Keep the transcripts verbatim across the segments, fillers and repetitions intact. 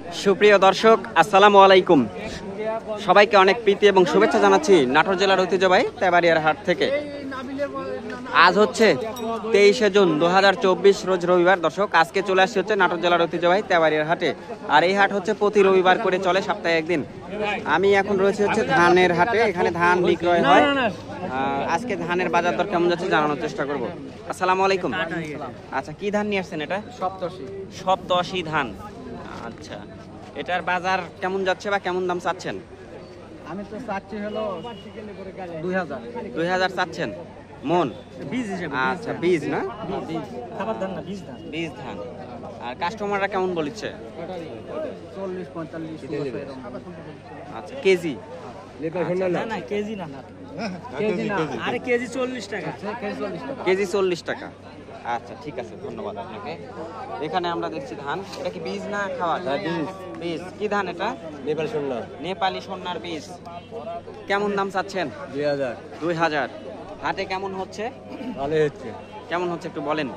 সুপ্রিয় দর্শক, আসসালামু আলাইকুম। সবাইকে অনেক প্রীতি এবং শুভেচ্ছা জানাচ্ছি নাটোর জেলার ঐতিহ্যবাহী তেবাড়িয়ার হাট থেকে। আজ হচ্ছে তেইশে জুন দু হাজার চব্বিশ, রোজ রবিবার। দর্শক, আজকে চলে আসছি হচ্ছে নাটোর জেলার ঐতিহ্যবাহী তেবাড়িয়ার হাটে। আর এই হাট হচ্ছে প্রতি রবিবার করে চলে, সপ্তাহে একদিন। আমি এখন রয়েছে হচ্ছে ধানের হাটে, এখানে ধান বিক্রয় হয়। আজকে ধানের বাজার দর কেমন যাচ্ছে জানানোর চেষ্টা করব। আসসালামু আলাইকুম। আচ্ছা, কি ধান নিয়ে আসছেন? এটা সপ্তশী সপ্তশী ধান। আচ্ছা, এটার বাজার কেমন যাচ্ছে বা কেমন দাম চাচ্ছেন? আমি তো চাচ্ছি হলো দুই হাজার দুই হাজার চাচ্ছেন মন? বীজ হিসেবে। আচ্ছা, বীজ না, বীজ খাবার ধান না, বীজ ধান। বীজ ধান। আর কাস্টমাররা কেমন বলছে? চল্লিশ পঁয়তাল্লিশ। আচ্ছা, কেজি? না না, কেজি না না, কেজি না, আরে কেজি চল্লিশ টাকা। কেজি চল্লিশ টাকা। আচ্ছা, ঠিক আছে, ধন্যবাদ আপনাকে। এখানে আমরা দেখছি ধান, এটা কি বীজ না খাওয়া? বীজ। বীজ কি ধান এটা? নেপালি সোনা। নেপালি সোনার বীজ। কেমন দাম চাচ্ছেন? দুই হাজার। দুই হাজার। হাটে কেমন হচ্ছে? ভালো হচ্ছে। কেমন হচ্ছে একটু বলেন।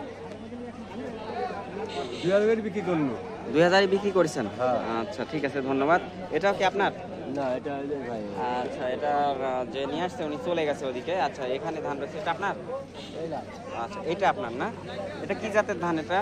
দুই হাজার বিক্রি করলো। দুই হাজারই বিক্রি করেছেন? হ্যাঁ। আচ্ছা, ঠিক আছে, ধন্যবাদ। এটাও কি আপনার? না, এটা ভাই। আচ্ছা, এটা যে নিয়ে আসছে উনি চলে গেছে ওদিকে। আচ্ছা, এখানে ধান রয়েছে, এটা আপনার? আচ্ছা, এটা আপনার না? এটা কি জাতের ধান? এটা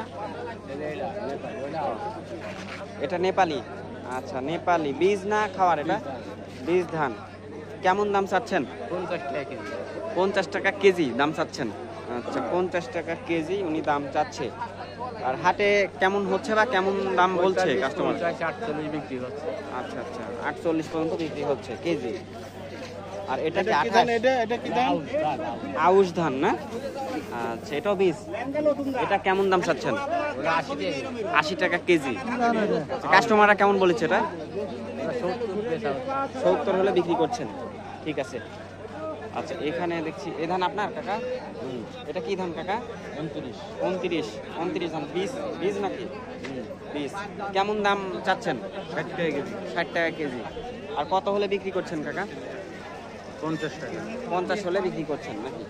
এটা নেপালি। আচ্ছা, নেপালি বীজ না খাওয়ার? এটা বীজ ধান। কেমন দাম চাচ্ছেন? পঞ্চাশ টাকা কেজি। পঞ্চাশ টাকা কেজি দাম চাচ্ছেন? আচ্ছা, পঞ্চাশ টাকা কেজি উনি দাম চাচ্ছে। আর হাটে কেমন হচ্ছে বা কেমন দাম বলছে কাস্টমার? আটচল্লিশ বিক্রি হচ্ছে। আচ্ছা আচ্ছা, আটচল্লিশ পর্যন্ত বিক্রি হচ্ছে কেজি। আর এটা কি এটা এটা কি ধান? আউশ ধান না? আচ্ছা, এটাও বীজ। এটা কেমন দাম চাচ্ছেন? আশি টাকা কেজি। কাস্টমাররা কেমন বলেছে? এটা সত্তর হলে বিক্রি করছেন? ঠিক আছে। আচ্ছা, এখানে দেখছি এ ধান আপনার কাকা? এটা কি ধান কাকা? উনত্রিশ। উনত্রিশ। উনত্রিশ ধান বীজ? বীজ নাকি বীজ? কেমন দাম চাচ্ছেন? ষাট টাকা কেজি। ষাট টাকা কেজি। আর কত হলে বিক্রি করছেন কাকা? পঞ্চাশ টাকা। পঞ্চাশ হলে বিক্রি করছেন নাকি?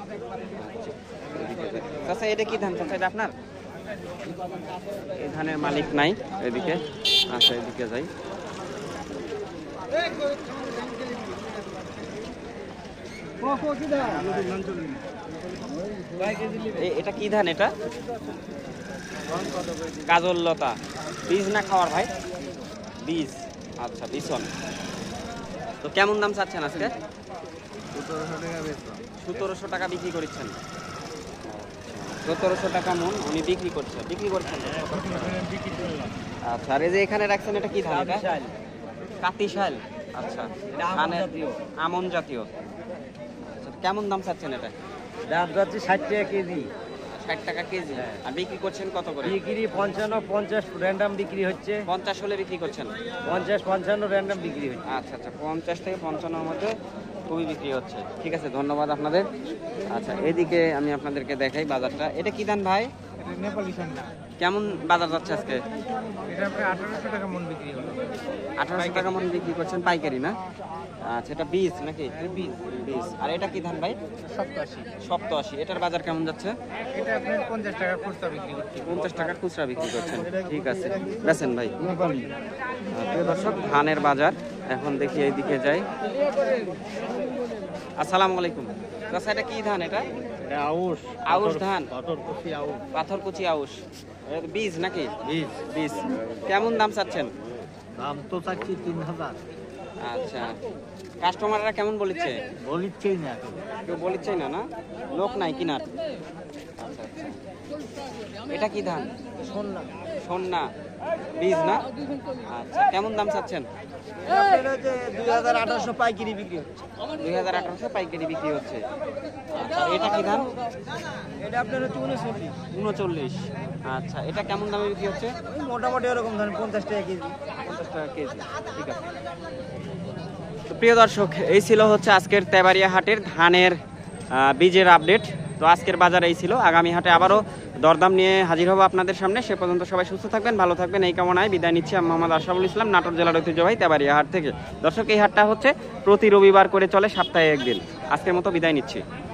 আচ্ছা, এটা কি ধান চাচা? এটা আপনার? এই ধানের মালিক নাই এদিকে। আচ্ছা, এদিকে যাই। এটা কি ধান? এটা কাজল লতা। বীজ না খাওয়ার ভাই? বীজ। আচ্ছা, বিছন। তো কেমন দাম চাচ্ছেন আজকে? সতেরোশো টাকা বিক্রি করছেন? সতেরোশো টাকা মন উনি বিক্রি করছে, বিক্রি করছেন। আচ্ছা, আর এই যে এখানে রাখছেন, এটা কি ধান? এটা কাতিশাল। আচ্ছা, ধানের আমন জাতীয়। আচ্ছা, কেমন দাম চাচ্ছেন এটা? দাম যাচ্ছে ষাট টাকা কেজি। ষাট টাকা কেজি। আর বিক্রি করছেন কত করে? বিক্রি পঞ্চান্ন পঞ্চাশ র্যান্ডাম বিক্রি হচ্ছে। পঞ্চাশ হলে বিক্রি করছেন? পঞ্চাশ পঞ্চান্ন র্যান্ডাম বিক্রি হচ্ছে। আচ্ছা আচ্ছা, পঞ্চাশ থেকে পঞ্চান্নর মধ্যে খুবই বিক্রি হচ্ছে। ঠিক আছে, ধন্যবাদ আপনাদের। আচ্ছা, এদিকে আমি আপনাদেরকে দেখাই বাজারটা। এটা কি ধান ভাই? নেপালি সোনা। কেমন বাজার যাচ্ছে আজকে? এটা প্রায় আঠারোশো টাকা মন বিক্রি হলো। আঠারোশো টাকা মন বিক্রি করছেন পাইকারি না? আচ্ছা, এটা বীজ নাকি? বীজ। বীজ। আর এটা কি ধান ভাই? সপ্তাশি। সপ্তআশি। এটার বাজার কেমন যাচ্ছে? এটা আপনার পঞ্চাশ টাকা খুচরা বিক্রি করছে। পঞ্চাশ টাকা খুচরা বিক্রি করছেন? ঠিক আছে, বেচেন ভাই। নেপালি। প্রিয় দর্শক, ধানের বাজার এখন দেখি, এইদিকে যাই। আসসালামু আলাইকুম। আচ্ছা, এটা কি ধান? এটা আউশ। আউশ ধান। পাথরকুচি আউশ। পাথরকুচি আউশ। এটা বীজ নাকি? বীজ। বীজ। কেমন দাম চাচ্ছেন? দাম তো চাচ্ছি তিন হাজার। আচ্ছা, কাস্টমাররা কেমন বলেছে? বলিচ্ছেই না, কেউ বলেছে না? না, লোক নাই কিনার। আচ্ছা আচ্ছা, এটা কি ধান? সোনা। সোনা বীজ না? আচ্ছা, কেমন দাম চাচ্ছেন? দুই হাজার আঠারোশো পাইকারি বিক্রি হচ্ছে। দুই হাজার আঠারোশো পাইকারি বিক্রি হচ্ছে। আচ্ছা, এটা কি ধান? এটা আপনার হচ্ছে উনচল্লিশ। উনচল্লিশ। আচ্ছা, এটা কেমন দামে বিক্রি হচ্ছে? মোটামুটি এরকম ধরেন পঞ্চাশ টাকা কেজি। পঞ্চাশ টাকা কেজি। ঠিক আছে। তো প্রিয় দর্শক, এই ছিল হচ্ছে আজকের তেবাড়িয়া হাটের ধানের বীজের আপডেট। তো আজকের বাজার এই ছিল। আগামী হাটে আবারও দরদাম নিয়ে হাজির হবো আপনাদের সামনে। সে পর্যন্ত সবাই সুস্থ থাকবেন, ভালো থাকবেন, এই কামনায় বিদায় নিচ্ছি। আমি মোহাম্মদ আশরাফুল ইসলাম, নাটোর জেলার ঐতিহ্যবাহী তেবাড়িয়া হাট থেকে। দর্শক, এই হাটটা হচ্ছে প্রতি রবিবার করে চলে, সপ্তাহে একদিন। আজকের মতো বিদায় নিচ্ছি।